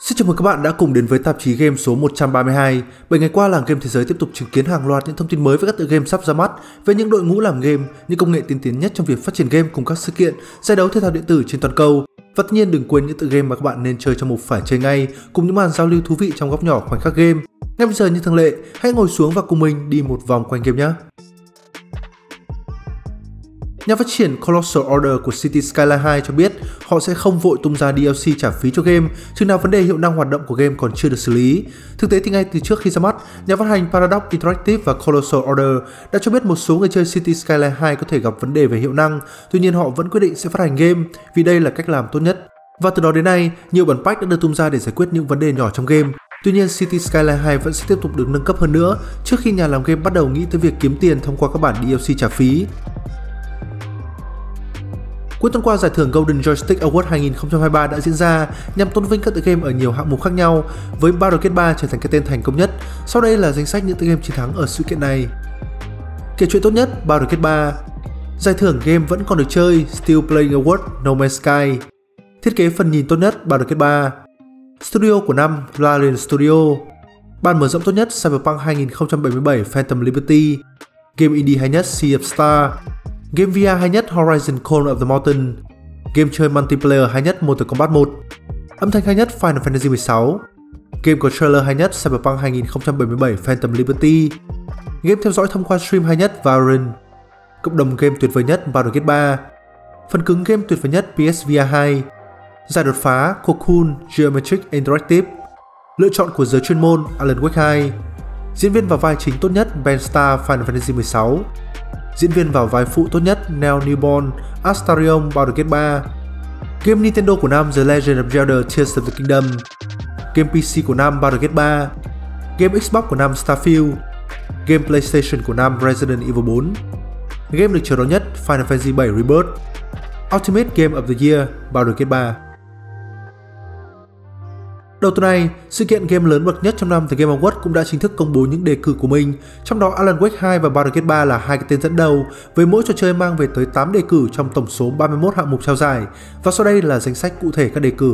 Xin chào mừng các bạn đã cùng đến với tạp chí game số 132. 7 ngày qua, làng game thế giới tiếp tục chứng kiến hàng loạt những thông tin mới với các tựa game sắp ra mắt, về những đội ngũ làm game, những công nghệ tiên tiến nhất trong việc phát triển game cùng các sự kiện, giải đấu thể thao điện tử trên toàn cầu. Và tất nhiên đừng quên những tựa game mà các bạn nên chơi trong mục phải chơi ngay, cùng những màn giao lưu thú vị trong góc nhỏ khoảnh khắc game. Ngay bây giờ như thường lệ, hãy ngồi xuống và cùng mình đi một vòng quanh game nhé. Nhà phát triển Colossal Order của Cities Skylines 2 cho biết họ sẽ không vội tung ra DLC trả phí cho game chừng nào vấn đề hiệu năng hoạt động của game còn chưa được xử lý. Thực tế thì ngay từ trước khi ra mắt, nhà phát hành Paradox Interactive và Colossal Order đã cho biết một số người chơi Cities Skylines 2 có thể gặp vấn đề về hiệu năng, tuy nhiên họ vẫn quyết định sẽ phát hành game vì đây là cách làm tốt nhất. Và từ đó đến nay, nhiều bản patch đã được tung ra để giải quyết những vấn đề nhỏ trong game. Tuy nhiên, Cities Skylines 2 vẫn sẽ tiếp tục được nâng cấp hơn nữa trước khi nhà làm game bắt đầu nghĩ tới việc kiếm tiền thông qua các bản DLC trả phí. Cuối tuần qua, giải thưởng Golden Joystick Award 2023 đã diễn ra nhằm tôn vinh các tựa game ở nhiều hạng mục khác nhau, với Baldur's Gate 3 trở thành cái tên thành công nhất. Sau đây là danh sách những tựa game chiến thắng ở sự kiện này. Kể chuyện tốt nhất, Baldur's Gate 3. Giải thưởng game vẫn còn được chơi, Still Playing Award, No Man's Sky. Thiết kế phần nhìn tốt nhất, Baldur's Gate 3. Studio của năm, Larian Studio. Bản mở rộng tốt nhất, Cyberpunk 2077 Phantom Liberty. Game indie hay nhất, Sea of Stars. Game VR hay nhất, Horizon Call of the Mountain. Game chơi multiplayer hay nhất, Mortal Kombat 1. Âm thanh hay nhất, Final Fantasy 16. Game có trailer hay nhất, Cyberpunk 2077 Phantom Liberty. Game theo dõi thông qua stream hay nhất, Valorant. Cộng đồng game tuyệt vời nhất, Baldur's Gate 3. Phần cứng game tuyệt vời nhất, PSVR 2. Giải đột phá, Cocoon Geometric Interactive. Lựa chọn của giới chuyên môn, Alan Wake 2. Diễn viên vào vai chính tốt nhất, Ben Starr Final Fantasy 16. Diễn viên vào vai phụ tốt nhất, Nell Newborn Astarion Baldur's Gate 3. Game Nintendo của năm, The Legend of Zelda Tears of the Kingdom. Game PC của năm, Baldur's Gate 3. Game Xbox của năm, Starfield. Game PlayStation của năm, Resident Evil 4. Game được chờ đón nhất, Final Fantasy 7 Rebirth. Ultimate Game of the Year, Baldur's Gate 3. Đầu tuần này, sự kiện game lớn bậc nhất trong năm The Game Awards cũng đã chính thức công bố những đề cử của mình, trong đó Alan Wake 2 và Baldur's Gate 3 là hai cái tên dẫn đầu, với mỗi trò chơi mang về tới 8 đề cử trong tổng số 31 hạng mục trao giải. Và sau đây là danh sách cụ thể các đề cử.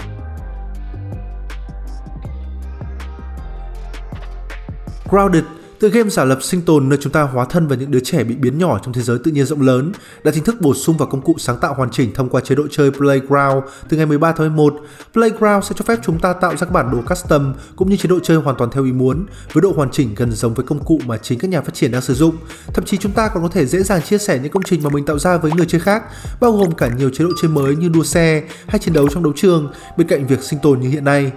Grounded Tựa game giả lập sinh tồn nơi chúng ta hóa thân vào những đứa trẻ bị biến nhỏ trong thế giới tự nhiên rộng lớn đã chính thức bổ sung vào công cụ sáng tạo hoàn chỉnh thông qua chế độ chơi Playground từ ngày 13 tháng 11. Playground sẽ cho phép chúng ta tạo ra các bản đồ custom cũng như chế độ chơi hoàn toàn theo ý muốn, với độ hoàn chỉnh gần giống với công cụ mà chính các nhà phát triển đang sử dụng. Thậm chí chúng ta còn có thể dễ dàng chia sẻ những công trình mà mình tạo ra với người chơi khác, bao gồm cả nhiều chế độ chơi mới như đua xe hay chiến đấu trong đấu trường, bên cạnh việc sinh tồn như hiện nay.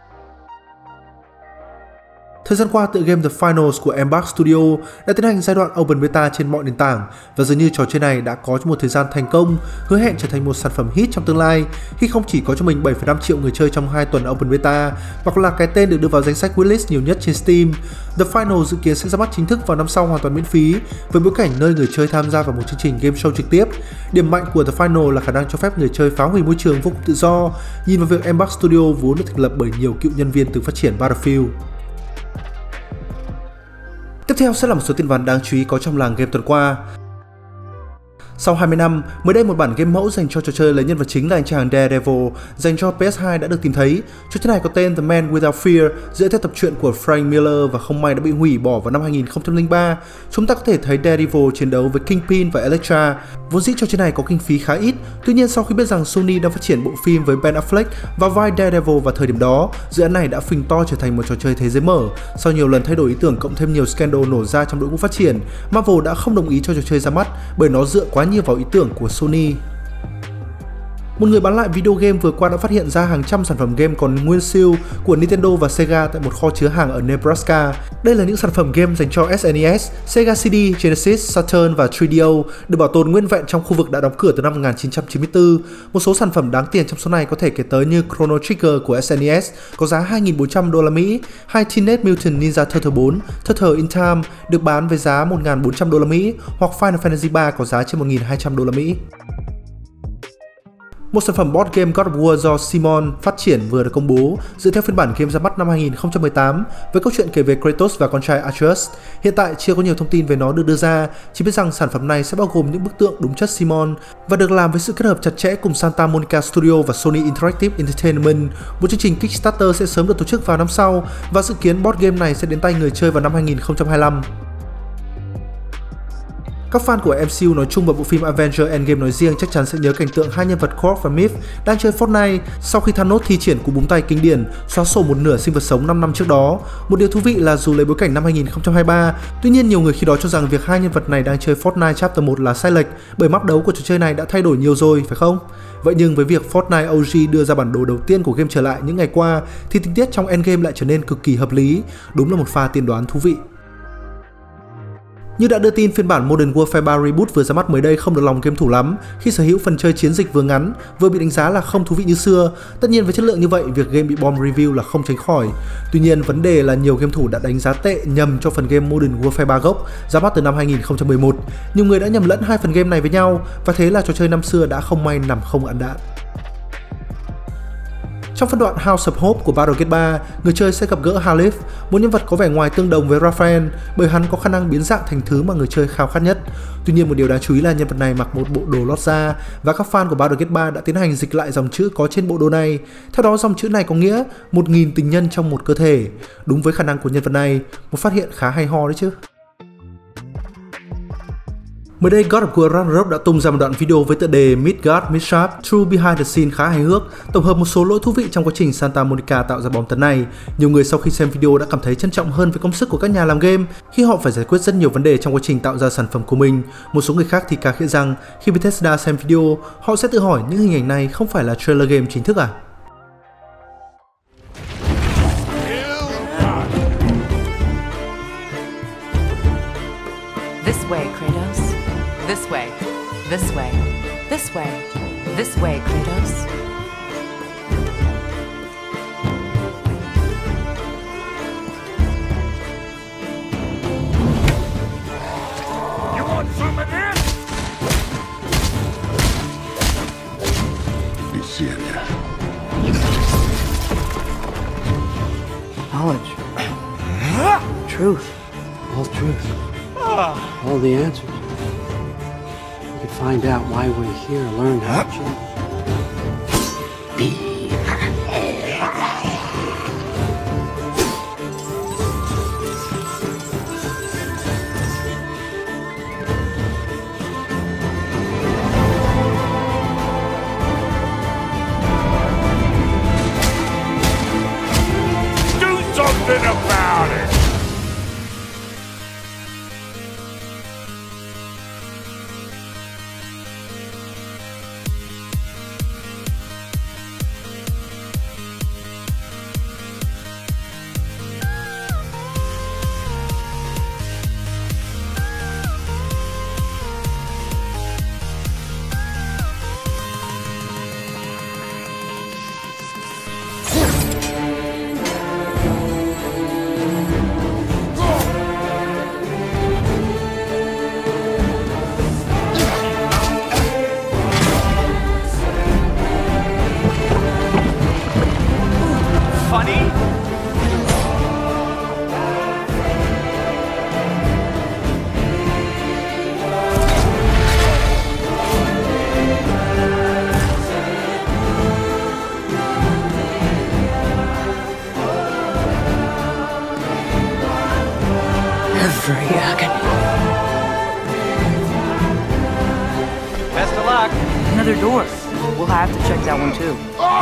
Thời gian qua, tựa game The Finals của Embark Studio đã tiến hành giai đoạn Open Beta trên mọi nền tảng và dường như trò chơi này đã có một thời gian thành công, hứa hẹn trở thành một sản phẩm hit trong tương lai khi không chỉ có cho mình 7,5 triệu người chơi trong 2 tuần Open Beta hoặc là cái tên được đưa vào danh sách wishlist nhiều nhất trên Steam. The Finals dự kiến sẽ ra mắt chính thức vào năm sau hoàn toàn miễn phí với bối cảnh nơi người chơi tham gia vào một chương trình game show trực tiếp. Điểm mạnh của The Final là khả năng cho phép người chơi phá hủy môi trường vô cùng tự do, nhìn vào việc Embark Studio vốn được thành lập bởi nhiều cựu nhân viên từng phát triển Battlefield. Tiếp theo sẽ là một số tin vắn đáng chú ý có trong làng game tuần qua. Sau 20 năm, mới đây một bản game mẫu dành cho trò chơi lấy nhân vật chính là anh chàng Daredevil dành cho PS2 đã được tìm thấy. Trò chơi này có tên The Man Without Fear, dựa theo tập truyện của Frank Miller và không may đã bị hủy bỏ vào năm 2003. Chúng ta có thể thấy Daredevil chiến đấu với Kingpin và Elektra. Vốn dĩ trò chơi này có kinh phí khá ít, tuy nhiên sau khi biết rằng Sony đang phát triển bộ phim với Ben Affleck vào vai Daredevil vào thời điểm đó, dự án này đã phình to trở thành một trò chơi thế giới mở. Sau nhiều lần thay đổi ý tưởng cộng thêm nhiều scandal nổ ra trong đội ngũ phát triển, Marvel đã không đồng ý cho trò chơi ra mắt bởi nó dựa quá nhiều vào ý tưởng của Sony. Một người bán lại video game vừa qua đã phát hiện ra hàng trăm sản phẩm game còn nguyên siêu của Nintendo và Sega tại một kho chứa hàng ở Nebraska. Đây là những sản phẩm game dành cho SNES, Sega CD, Genesis, Saturn và 3DO được bảo tồn nguyên vẹn trong khu vực đã đóng cửa từ năm 1994. Một số sản phẩm đáng tiền trong số này có thể kể tới như Chrono Trigger của SNES có giá 2.400 đô la Mỹ, hay Teenage Mutant Ninja Turtle 4, Turtle in Time được bán với giá 1.400 đô la Mỹ, hoặc Final Fantasy 3 có giá trên 1.200 đô la Mỹ. Một sản phẩm board game God of War do Simon phát triển vừa được công bố dựa theo phiên bản game ra mắt năm 2018 với câu chuyện kể về Kratos và con trai Atreus. Hiện tại chưa có nhiều thông tin về nó được đưa ra, chỉ biết rằng sản phẩm này sẽ bao gồm những bức tượng đúng chất Simon và được làm với sự kết hợp chặt chẽ cùng Santa Monica Studio và Sony Interactive Entertainment. Một chương trình Kickstarter sẽ sớm được tổ chức vào năm sau và dự kiến board game này sẽ đến tay người chơi vào năm 2025. Các fan của MCU nói chung và bộ phim Avengers Endgame nói riêng chắc chắn sẽ nhớ cảnh tượng hai nhân vật Korg và Myth đang chơi Fortnite sau khi Thanos thi triển cú búng tay kinh điển xóa sổ một nửa sinh vật sống 5 năm trước đó. Một điều thú vị là dù lấy bối cảnh năm 2023, tuy nhiên nhiều người khi đó cho rằng việc hai nhân vật này đang chơi Fortnite Chapter 1 là sai lệch bởi map đấu của trò chơi này đã thay đổi nhiều rồi, phải không? Vậy nhưng với việc Fortnite OG đưa ra bản đồ đầu tiên của game trở lại những ngày qua thì tình tiết trong Endgame lại trở nên cực kỳ hợp lý. Đúng là một pha tiên đoán thú vị. Như đã đưa tin, phiên bản Modern Warfare 3 Reboot vừa ra mắt mới đây không được lòng game thủ lắm khi sở hữu phần chơi chiến dịch vừa ngắn, vừa bị đánh giá là không thú vị như xưa. Tất nhiên với chất lượng như vậy, việc game bị bom review là không tránh khỏi. Tuy nhiên, vấn đề là nhiều game thủ đã đánh giá tệ nhầm cho phần game Modern Warfare 3 gốc ra mắt từ năm 2011. Nhiều người đã nhầm lẫn hai phần game này với nhau và thế là trò chơi năm xưa đã không may nằm không ăn đạn. Trong phân đoạn House of Hope của Baldur's Gate 3, người chơi sẽ gặp gỡ Halif, một nhân vật có vẻ ngoài tương đồng với Raphael bởi hắn có khả năng biến dạng thành thứ mà người chơi khao khát nhất. Tuy nhiên một điều đáng chú ý là nhân vật này mặc một bộ đồ lót da và các fan của Baldur's Gate 3 đã tiến hành dịch lại dòng chữ có trên bộ đồ này. Theo đó dòng chữ này có nghĩa 1000 tình nhân trong một cơ thể. Đúng với khả năng của nhân vật này, một phát hiện khá hay ho đấy chứ. Mới đây, God of War Ragnarok đã tung ra một đoạn video với tựa đề Midgard Mishap True Behind the Scene khá hài hước, tổng hợp một số lỗi thú vị trong quá trình Santa Monica tạo ra bom tấn này. Nhiều người sau khi xem video đã cảm thấy trân trọng hơn với công sức của các nhà làm game khi họ phải giải quyết rất nhiều vấn đề trong quá trình tạo ra sản phẩm của mình. Một số người khác thì cà khịa rằng khi Bethesda xem video, họ sẽ tự hỏi những hình ảnh này không phải là trailer game chính thức à? This way, Kratos. This way. This way. This way. This way, Kratos. You want some of this? Be seeing ya. Knowledge. Truth. All truth. All the answers. We could find out why we're here, learn how to change. Every agony. Best of luck. Another door. We'll have to check that one too.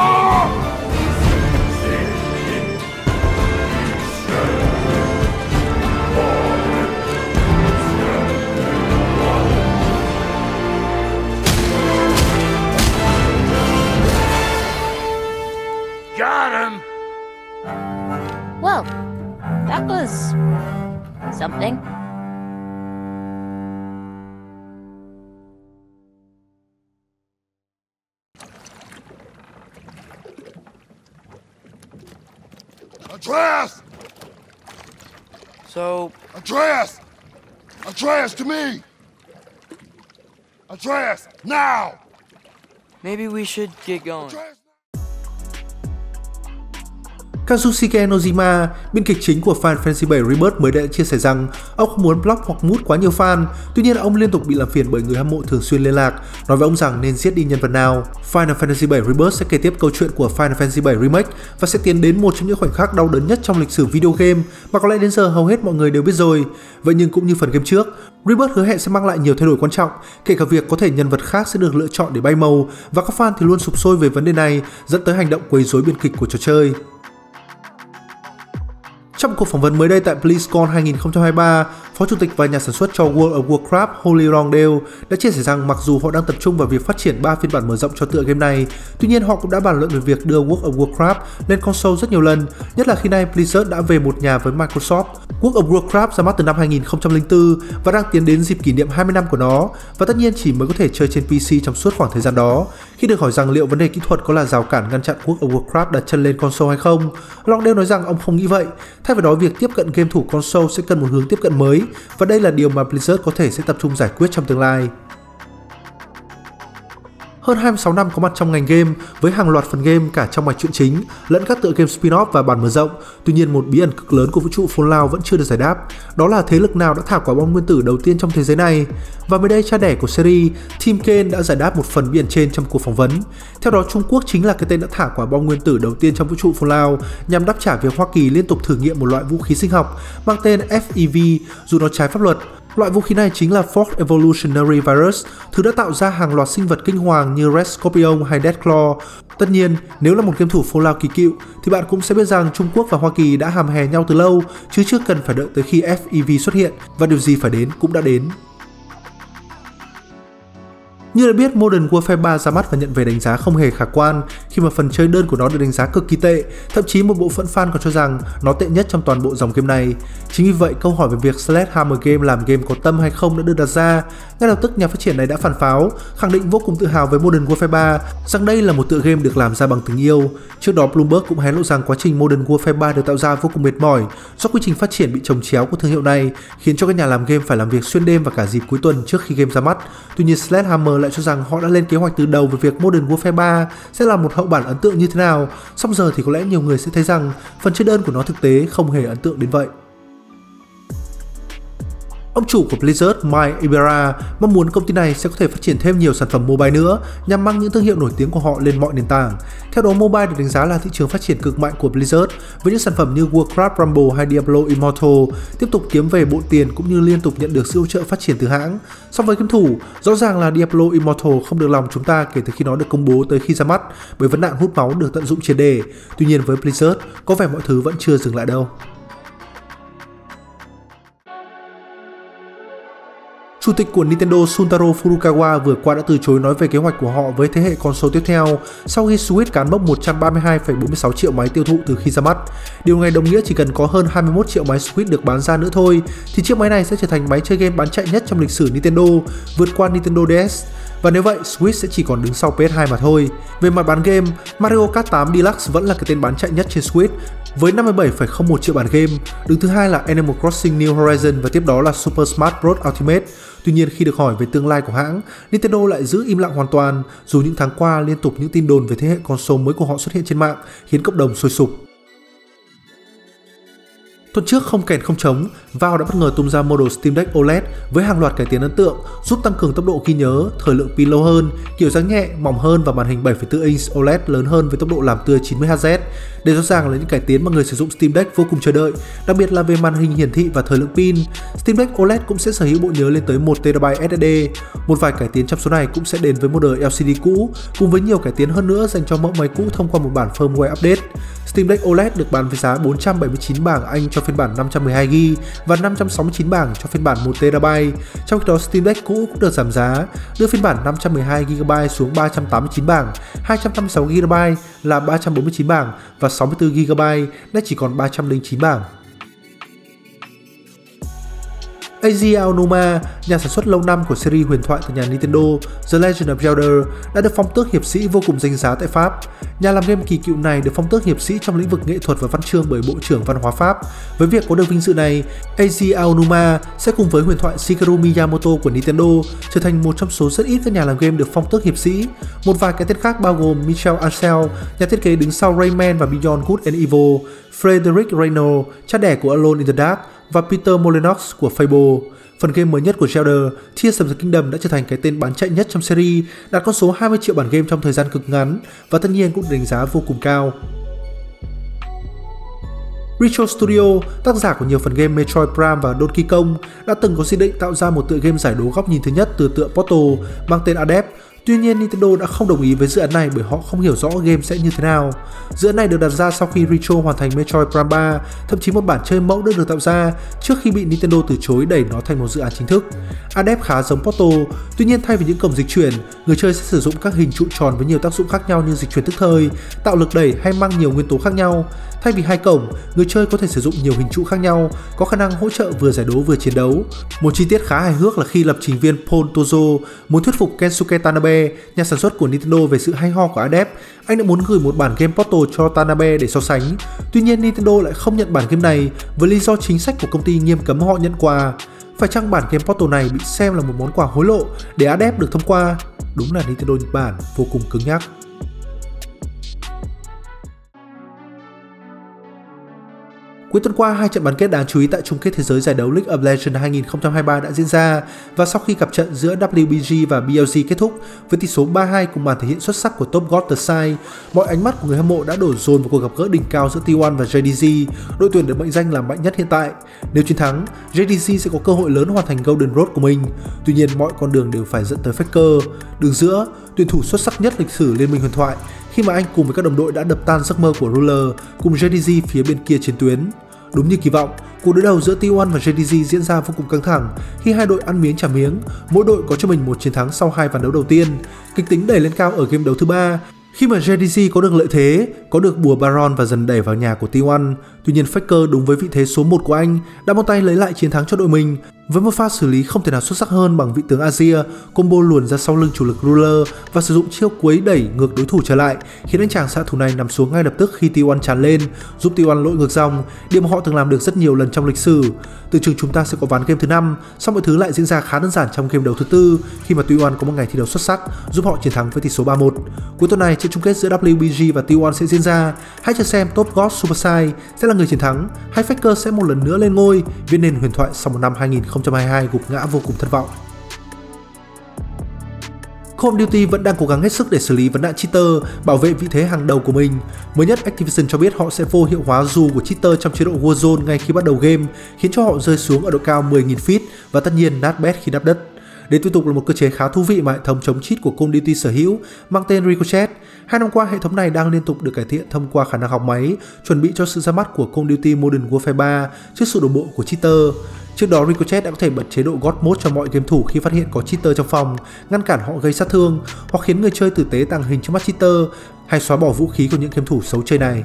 Got him! Well, that was something. Atreus! So, Atreus! Atreus, to me! Atreus, now! maybe we should get going. Atreus! Kazushige Nojima, biên kịch chính của Final Fantasy VII Rebirth mới đã chia sẻ rằng ông không muốn block hoặc mút quá nhiều fan, tuy nhiên ông liên tục bị làm phiền bởi người hâm mộ thường xuyên liên lạc, nói với ông rằng nên giết đi nhân vật nào. Final Fantasy VII Rebirth sẽ kể tiếp câu chuyện của Final Fantasy VII Remake và sẽ tiến đến một trong những khoảnh khắc đau đớn nhất trong lịch sử video game mà có lẽ đến giờ hầu hết mọi người đều biết rồi. Vậy nhưng cũng như phần game trước, Rebirth hứa hẹn sẽ mang lại nhiều thay đổi quan trọng, kể cả việc có thể nhân vật khác sẽ được lựa chọn để bay màu, và các fan thì luôn sục sôi về vấn đề này, dẫn tới hành động quấy rối biên kịch của trò chơi. Trong cuộc phỏng vấn mới đây tại BlizzCon 2023, Phó Chủ tịch và nhà sản xuất cho World of Warcraft Holly Rondale đã chia sẻ rằng mặc dù họ đang tập trung vào việc phát triển 3 phiên bản mở rộng cho tựa game này, tuy nhiên họ cũng đã bàn luận về việc đưa World of Warcraft lên console rất nhiều lần, nhất là khi nay Blizzard đã về một nhà với Microsoft. World of Warcraft ra mắt từ năm 2004 và đang tiến đến dịp kỷ niệm 20 năm của nó, và tất nhiên chỉ mới có thể chơi trên PC trong suốt khoảng thời gian đó. Khi được hỏi rằng liệu vấn đề kỹ thuật có là rào cản ngăn chặn World of Warcraft đặt chân lên console hay không, Rondale nói rằng ông không nghĩ vậy. Thay vào đó, việc tiếp cận game thủ console sẽ cần một hướng tiếp cận mới, và đây là điều mà Blizzard có thể sẽ tập trung giải quyết trong tương lai. Hơn 26 năm có mặt trong ngành game với hàng loạt phần game cả trong mạch truyện chính lẫn các tựa game spin-off và bản mở rộng, tuy nhiên một bí ẩn cực lớn của vũ trụ Fallout vẫn chưa được giải đáp, đó là thế lực nào đã thả quả bom nguyên tử đầu tiên trong thế giới này. Và mới đây, cha đẻ của series, Tim Kaine đã giải đáp một phần bí ẩn trên trong cuộc phỏng vấn. Theo đó, Trung Quốc chính là cái tên đã thả quả bom nguyên tử đầu tiên trong vũ trụ Fallout nhằm đáp trả việc Hoa Kỳ liên tục thử nghiệm một loại vũ khí sinh học mang tên FEV dù nó trái pháp luật. Loại vũ khí này chính là Fourth Evolutionary Virus, thứ đã tạo ra hàng loạt sinh vật kinh hoàng như Red Scorpion hay Deathclaw. Tất nhiên, nếu là một game thủ Fallout kỳ cựu thì bạn cũng sẽ biết rằng Trung Quốc và Hoa Kỳ đã hàm hè nhau từ lâu, chứ chưa cần phải đợi tới khi FEV xuất hiện, và điều gì phải đến cũng đã đến. Như đã biết, Modern Warfare 3 ra mắt và nhận về đánh giá không hề khả quan khi mà phần chơi đơn của nó được đánh giá cực kỳ tệ, thậm chí một bộ phận fan còn cho rằng nó tệ nhất trong toàn bộ dòng game này. Chính vì vậy, câu hỏi về việc Sledgehammer Game làm game có tâm hay không đã được đặt ra. Ngay lập tức, nhà phát triển này đã phản pháo, khẳng định vô cùng tự hào với Modern Warfare 3 rằng đây là một tựa game được làm ra bằng tình yêu. Trước đó, Bloomberg cũng hé lộ rằng quá trình Modern Warfare 3 được tạo ra vô cùng mệt mỏi do quy trình phát triển bị chồng chéo của thương hiệu này, khiến cho các nhà làm game phải làm việc xuyên đêm và cả dịp cuối tuần trước khi game ra mắt. Tuy nhiên, Sledgehammer lại cho rằng họ đã lên kế hoạch từ đầu về việc Modern Warfare 3 sẽ là một hậu bản ấn tượng như thế nào. Song giờ thì có lẽ nhiều người sẽ thấy rằng phần chơi đơn của nó thực tế không hề ấn tượng đến vậy. Ông chủ của Blizzard, Mike Ibarra, mong muốn công ty này sẽ có thể phát triển thêm nhiều sản phẩm mobile nữa nhằm mang những thương hiệu nổi tiếng của họ lên mọi nền tảng. Theo đó, mobile được đánh giá là thị trường phát triển cực mạnh của Blizzard, với những sản phẩm như Warcraft Rumble hay Diablo Immortal tiếp tục kiếm về bộ tiền cũng như liên tục nhận được sự hỗ trợ phát triển từ hãng. Song với game thủ, rõ ràng là Diablo Immortal không được lòng chúng ta kể từ khi nó được công bố tới khi ra mắt, bởi vấn nạn hút máu được tận dụng triệt để. Tuy nhiên với Blizzard, có vẻ mọi thứ vẫn chưa dừng lại đâu. Chủ tịch của Nintendo Shuntaro Furukawa vừa qua đã từ chối nói về kế hoạch của họ với thế hệ console tiếp theo sau khi Switch cán mốc 132,46 triệu máy tiêu thụ từ khi ra mắt. Điều này đồng nghĩa chỉ cần có hơn 21 triệu máy Switch được bán ra nữa thôi thì chiếc máy này sẽ trở thành máy chơi game bán chạy nhất trong lịch sử Nintendo, vượt qua Nintendo DS. Và nếu vậy, Switch sẽ chỉ còn đứng sau PS2 mà thôi. Về mặt bán game, Mario Kart 8 Deluxe vẫn là cái tên bán chạy nhất trên Switch với 57,01 triệu bản game. Đứng thứ hai là Animal Crossing New Horizons và tiếp đó là Super Smash Bros Ultimate. Tuy nhiên, khi được hỏi về tương lai của hãng, Nintendo lại giữ im lặng hoàn toàn, dù những tháng qua liên tục những tin đồn về thế hệ console mới của họ xuất hiện trên mạng khiến cộng đồng sôi sục. Tuần trước không kèn không trống, Valve đã bất ngờ tung ra model Steam Deck OLED với hàng loạt cải tiến ấn tượng, giúp tăng cường tốc độ ghi nhớ, thời lượng pin lâu hơn, kiểu dáng nhẹ, mỏng hơn và màn hình 7,4 inch OLED lớn hơn với tốc độ làm tươi 90Hz. Đây rõ ràng là những cải tiến mà người sử dụng Steam Deck vô cùng chờ đợi, đặc biệt là về màn hình hiển thị và thời lượng pin. Steam Deck OLED cũng sẽ sở hữu bộ nhớ lên tới 1TB SSD. Một vài cải tiến trong số này cũng sẽ đến với model LCD cũ, cùng với nhiều cải tiến hơn nữa dành cho mẫu máy cũ thông qua một bản firmware update. Steam Deck OLED được bán với giá 479 bảng Anh cho phiên bản 512GB và 569 bảng cho phiên bản 1TB. Trong khi đó Steam Deck cũ cũng được giảm giá, đưa phiên bản 512GB xuống 389 bảng, 256GB là 349 bảng và 64GB đã chỉ còn 309 bảng. Eiji Aonuma, nhà sản xuất lâu năm của series huyền thoại từ nhà Nintendo The Legend of Zelda, đã được phong tước hiệp sĩ vô cùng danh giá tại Pháp. Nhà làm game kỳ cựu này được phong tước hiệp sĩ trong lĩnh vực nghệ thuật và văn chương bởi Bộ trưởng Văn hóa Pháp. Với việc có được vinh dự này, Eiji Aonuma sẽ cùng với huyền thoại Shigeru Miyamoto của Nintendo trở thành một trong số rất ít các nhà làm game được phong tước hiệp sĩ. Một vài cái tên khác bao gồm Michel Ancel, nhà thiết kế đứng sau Rayman và Beyond Good and Evil, Frédéric Renaud, cha đẻ của Alone in the Dark, và Peter Molyneux của Fable. Phần game mới nhất của Zelda, Tears of the Kingdom đã trở thành cái tên bán chạy nhất trong series, đạt con số 20 triệu bản game trong thời gian cực ngắn và tất nhiên cũng được đánh giá vô cùng cao. Retro Studio, tác giả của nhiều phần game Metroid Prime và Donkey Kong, đã từng có dự định tạo ra một tựa game giải đố góc nhìn thứ nhất từ tựa Portal mang tên Adept. Tuy nhiên, Nintendo đã không đồng ý với dự án này bởi họ không hiểu rõ game sẽ như thế nào. Dự án này được đặt ra sau khi Retro hoàn thành Metroid Prime 3, thậm chí một bản chơi mẫu đã được tạo ra trước khi bị Nintendo từ chối đẩy nó thành một dự án chính thức. Adept khá giống Portal, tuy nhiên thay vì những cổng dịch chuyển, người chơi sẽ sử dụng các hình trụ tròn với nhiều tác dụng khác nhau như dịch chuyển tức thời, tạo lực đẩy hay mang nhiều nguyên tố khác nhau. Thay vì hai cổng, người chơi có thể sử dụng nhiều hình trụ khác nhau, có khả năng hỗ trợ vừa giải đố vừa chiến đấu. Một chi tiết khá hài hước là khi lập trình viên Paul Tozo muốn thuyết phục Kensuke Tanabe, nhà sản xuất của Nintendo về sự hay ho của Adept, anh đã muốn gửi một bản game Portal cho Tanabe để so sánh. Tuy nhiên Nintendo lại không nhận bản game này với lý do chính sách của công ty nghiêm cấm họ nhận quà. Phải chăng bản game Portal này bị xem là một món quà hối lộ để Adept được thông qua? Đúng là Nintendo Nhật Bản vô cùng cứng nhắc. Cuối tuần qua, hai trận bán kết đáng chú ý tại chung kết thế giới giải đấu League of Legends 2023 đã diễn ra, và sau khi cặp trận giữa WBG và BLG kết thúc với tỷ số 3-2 cùng màn thể hiện xuất sắc của Top God The Side, mọi ánh mắt của người hâm mộ đã đổ dồn vào cuộc gặp gỡ đỉnh cao giữa T1 và JDG, đội tuyển được mệnh danh là mạnh nhất hiện tại. Nếu chiến thắng, JDG sẽ có cơ hội lớn hoàn thành Golden Road của mình. Tuy nhiên, mọi con đường đều phải dẫn tới Faker. Đường giữa, tuyển thủ xuất sắc nhất lịch sử Liên minh huyền thoại, khi mà anh cùng với các đồng đội đã đập tan giấc mơ của Ruler cùng JDG phía bên kia chiến tuyến. Đúng như kỳ vọng, cuộc đối đầu giữa T1 và JDG diễn ra vô cùng căng thẳng khi hai đội ăn miếng trả miếng, mỗi đội có cho mình một chiến thắng sau hai ván đấu đầu tiên. Kịch tính đẩy lên cao ở game đấu thứ ba khi mà JDG có được lợi thế, có được bùa Baron và dần đẩy vào nhà của T1. Tuy nhiên Faker đúng với vị thế số 1 của anh đã một tay lấy lại chiến thắng cho đội mình với một pha xử lý không thể nào xuất sắc hơn bằng vị tướng Azir combo luồn ra sau lưng chủ lực Ruler và sử dụng chiêu cuối đẩy ngược đối thủ trở lại, khiến anh chàng xạ thủ này nằm xuống ngay lập tức khi T1 tràn lên, giúp T1 lội ngược dòng, điều mà họ từng làm được rất nhiều lần trong lịch sử. Tưởng chừng chúng ta sẽ có ván game thứ 5, song mọi thứ lại diễn ra khá đơn giản trong game đấu thứ 4 khi mà T1 có một ngày thi đấu xuất sắc giúp họ chiến thắng với tỷ số 3-1. Cuối tuần này, trận chung kết giữa WBG và T1 sẽ diễn ra. Hãy chờ xem Top God Superside sẽ là người chiến thắng hay Faker sẽ một lần nữa lên ngôi, viết nên huyền thoại sau một năm 2022 gục ngã vô cùng thất vọng. Call of Duty vẫn đang cố gắng hết sức để xử lý vấn nạn cheater, bảo vệ vị thế hàng đầu của mình. Mới nhất, Activision cho biết họ sẽ vô hiệu hóa dù của cheater trong chế độ Warzone ngay khi bắt đầu game, khiến cho họ rơi xuống ở độ cao 10.000 feet và tất nhiên nát bét khi đáp đất. Đây tiếp tục là một cơ chế khá thú vị mà hệ thống chống cheat của Call of Duty sở hữu, mang tên Ricochet. 2 năm qua, hệ thống này đang liên tục được cải thiện thông qua khả năng học máy, chuẩn bị cho sự ra mắt của Call of Duty Modern Warfare 3 trước sự đổ bộ của cheater. Trước đó, Ricochet đã có thể bật chế độ God Mode cho mọi game thủ khi phát hiện có cheater trong phòng, ngăn cản họ gây sát thương, hoặc khiến người chơi tử tế tàng hình trước mắt cheater, hay xóa bỏ vũ khí của những game thủ xấu chơi này.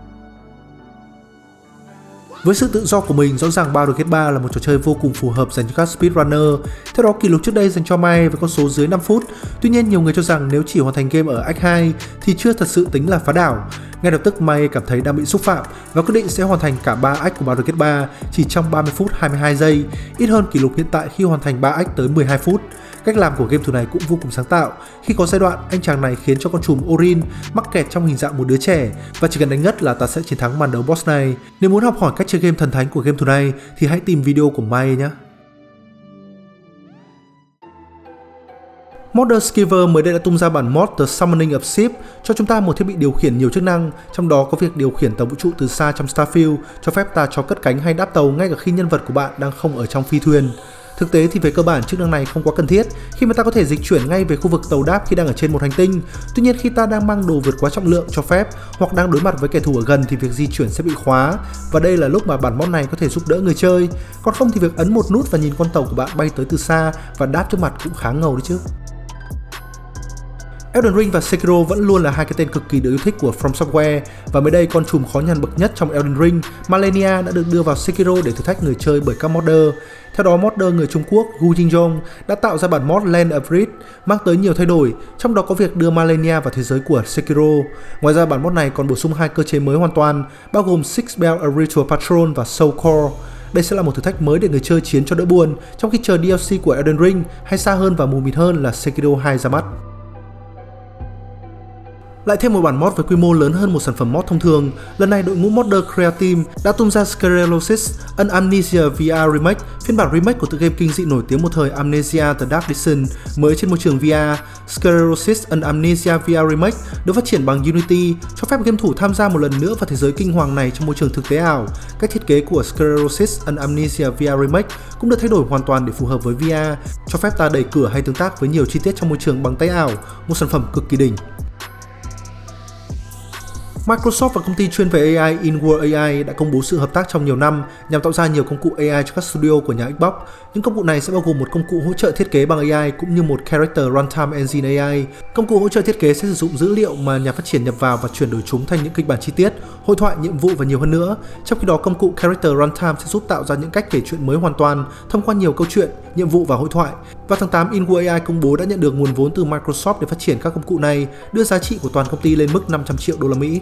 Với sự tự do của mình, rõ ràng Battlefield 3 là một trò chơi vô cùng phù hợp dành cho các speedrunner. Theo đó, kỷ lục trước đây dành cho May với con số dưới 5 phút. Tuy nhiên, nhiều người cho rằng nếu chỉ hoàn thành game ở Act 2 thì chưa thật sự tính là phá đảo. Ngay lập tức, May cảm thấy đang bị xúc phạm và quyết định sẽ hoàn thành cả 3 Act của Battlefield 3 chỉ trong 30 phút 22 giây, ít hơn kỷ lục hiện tại khi hoàn thành 3 Act tới 12 phút. Cách làm của game thủ này cũng vô cùng sáng tạo, khi có giai đoạn anh chàng này khiến cho con trùm Orin mắc kẹt trong hình dạng một đứa trẻ và chỉ cần đánh ngất là ta sẽ chiến thắng màn đấu boss này. Nếu muốn học hỏi cách chơi game thần thánh của game thủ này thì hãy tìm video của Mai nhé. Modder Skiver mới đây đã tung ra bản mod The Summoning of Ship cho chúng ta một thiết bị điều khiển nhiều chức năng, trong đó có việc điều khiển tàu vũ trụ từ xa trong Starfield, cho phép ta cho cất cánh hay đáp tàu ngay cả khi nhân vật của bạn đang không ở trong phi thuyền. Thực tế thì về cơ bản chức năng này không quá cần thiết khi mà ta có thể dịch chuyển ngay về khu vực tàu đáp khi đang ở trên một hành tinh. Tuy nhiên khi ta đang mang đồ vượt quá trọng lượng cho phép hoặc đang đối mặt với kẻ thù ở gần thì việc di chuyển sẽ bị khóa, và đây là lúc mà bản mod này có thể giúp đỡ người chơi. Còn không thì việc ấn một nút và nhìn con tàu của bạn bay tới từ xa và đáp trước mặt cũng khá ngầu đấy chứ. Elden Ring và Sekiro vẫn luôn là hai cái tên cực kỳ được yêu thích của From Software, và mới đây con trùm khó nhằn bậc nhất trong Elden Ring, Malenia đã được đưa vào Sekiro để thử thách người chơi bởi các modder. Theo đó, modder người Trung Quốc Gu Jingyong đã tạo ra bản mod Land of Reed mang tới nhiều thay đổi, trong đó có việc đưa Malenia vào thế giới của Sekiro. Ngoài ra, bản mod này còn bổ sung hai cơ chế mới hoàn toàn, bao gồm Six Bell A Ritual Patrol và Soul Core. Đây sẽ là một thử thách mới để người chơi chiến cho đỡ buồn, trong khi chờ DLC của Elden Ring hay xa hơn và mù mịt hơn là Sekiro 2 ra mắt. Lại thêm một bản mod với quy mô lớn hơn một sản phẩm mod thông thường, lần này đội ngũ modder Createam đã tung ra Sclerosis An Amnesia VR Remake, phiên bản remake của tựa game kinh dị nổi tiếng một thời Amnesia The Dark Descent mới trên môi trường VR. Sclerosis An Amnesia VR Remake được phát triển bằng Unity, cho phép game thủ tham gia một lần nữa vào thế giới kinh hoàng này trong môi trường thực tế ảo. Cách thiết kế của Sclerosis An Amnesia VR Remake cũng được thay đổi hoàn toàn để phù hợp với VR, cho phép ta đẩy cửa hay tương tác với nhiều chi tiết trong môi trường bằng tay ảo, một sản phẩm cực kỳ đỉnh. Microsoft và công ty chuyên về AI InWorld AI đã công bố sự hợp tác trong nhiều năm nhằm tạo ra nhiều công cụ AI cho các studio của nhà Xbox. Những công cụ này sẽ bao gồm một công cụ hỗ trợ thiết kế bằng AI cũng như một Character Runtime Engine AI. Công cụ hỗ trợ thiết kế sẽ sử dụng dữ liệu mà nhà phát triển nhập vào và chuyển đổi chúng thành những kịch bản chi tiết, hội thoại, nhiệm vụ và nhiều hơn nữa. Trong khi đó, công cụ Character Runtime sẽ giúp tạo ra những cách kể chuyện mới hoàn toàn thông qua nhiều câu chuyện, nhiệm vụ và hội thoại. Vào tháng 8, InWorld AI công bố đã nhận được nguồn vốn từ Microsoft để phát triển các công cụ này, đưa giá trị của toàn công ty lên mức 500 triệu đô la Mỹ.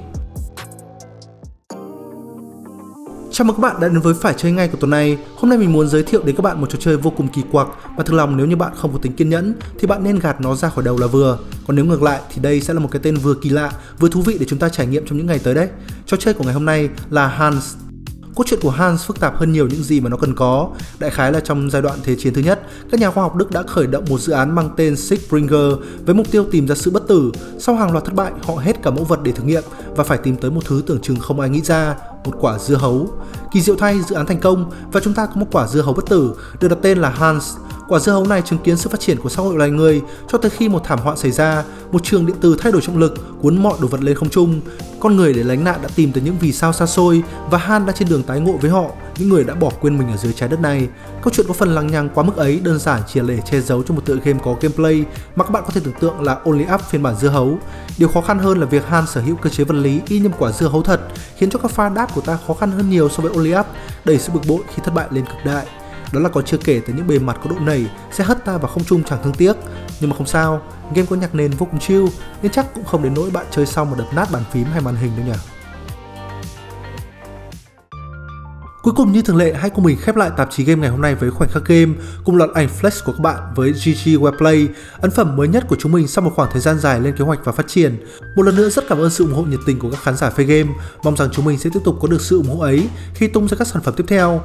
Chào mừng các bạn đã đến với Phải Chơi Ngay của tuần này. Hôm nay mình muốn giới thiệu đến các bạn một trò chơi vô cùng kỳ quặc mà thực lòng nếu như bạn không có tính kiên nhẫn thì bạn nên gạt nó ra khỏi đầu là vừa. Còn nếu ngược lại thì đây sẽ là một cái tên vừa kỳ lạ, vừa thú vị để chúng ta trải nghiệm trong những ngày tới đấy. Trò chơi của ngày hôm nay là Hans. Cốt truyện của Hans phức tạp hơn nhiều những gì mà nó cần có. Đại khái là trong giai đoạn Thế chiến thứ nhất, các nhà khoa học Đức đã khởi động một dự án mang tên Sigbringer với mục tiêu tìm ra sự bất tử. Sau hàng loạt thất bại, họ hết cả mẫu vật để thử nghiệm và phải tìm tới một thứ tưởng chừng không ai nghĩ ra, một quả dưa hấu. Kỳ diệu thay, dự án thành công và chúng ta có một quả dưa hấu bất tử được đặt tên là Hans. Quả dưa hấu này chứng kiến sự phát triển của xã hội loài người cho tới khi một thảm họa xảy ra, một trường điện từ thay đổi trọng lực, cuốn mọi đồ vật lên không trung. Con người để lánh nạn đã tìm tới những vì sao xa xôi và Han đang trên đường tái ngộ với họ, những người đã bỏ quên mình ở dưới trái đất này. Câu chuyện có phần lằng nhằng quá mức ấy đơn giản chỉ là để che giấu cho một tựa game có gameplay mà các bạn có thể tưởng tượng là Only Up phiên bản dưa hấu. Điều khó khăn hơn là việc Han sở hữu cơ chế vật lý y như quả dưa hấu thật, khiến cho các pha đáp của ta khó khăn hơn nhiều so với Only Up, đẩy sự bực bội khi thất bại lên cực đại. Đó là còn chưa kể tới những bề mặt có độ nảy sẽ hất ta vào không trung chẳng thương tiếc. Nhưng mà không sao, game có nhạc nền vô cùng chill nên chắc cũng không đến nỗi bạn chơi xong mà đập nát bàn phím hay màn hình đâu nhỉ. Cuối cùng như thường lệ, hãy cùng mình khép lại tạp chí game ngày hôm nay với khoảnh khắc game cùng loạt ảnh flash của các bạn với GG Webplay, ấn phẩm mới nhất của chúng mình sau một khoảng thời gian dài lên kế hoạch và phát triển. Một lần nữa rất cảm ơn sự ủng hộ nhiệt tình của các khán giả phê game, mong rằng chúng mình sẽ tiếp tục có được sự ủng hộ ấy khi tung ra các sản phẩm tiếp theo.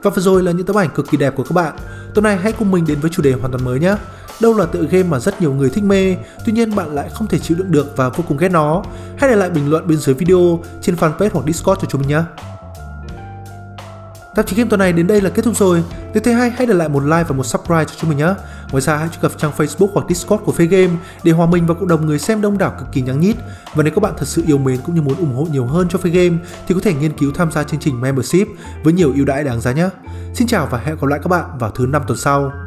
Và vừa rồi là những tấm ảnh cực kỳ đẹp của các bạn. Tuần này hãy cùng mình đến với chủ đề hoàn toàn mới nhé. Đâu là tựa game mà rất nhiều người thích mê, tuy nhiên bạn lại không thể chịu đựng được và vô cùng ghét nó? Hãy để lại bình luận bên dưới video trên fanpage hoặc Discord cho chúng mình nhé. Tạp chí game tuần này đến đây là kết thúc rồi. Nếu thấy hay, hãy để lại một like và một subscribe cho chúng mình nhé. Ngoài ra hãy truy cập trang Facebook hoặc Discord của Phê Game để hòa mình vào cộng đồng người xem đông đảo cực kỳ nhắn nhít. Và nếu các bạn thật sự yêu mến cũng như muốn ủng hộ nhiều hơn cho Phê Game thì có thể nghiên cứu tham gia chương trình Membership với nhiều ưu đãi đáng giá nhé. Xin chào và hẹn gặp lại các bạn vào thứ 5 tuần sau.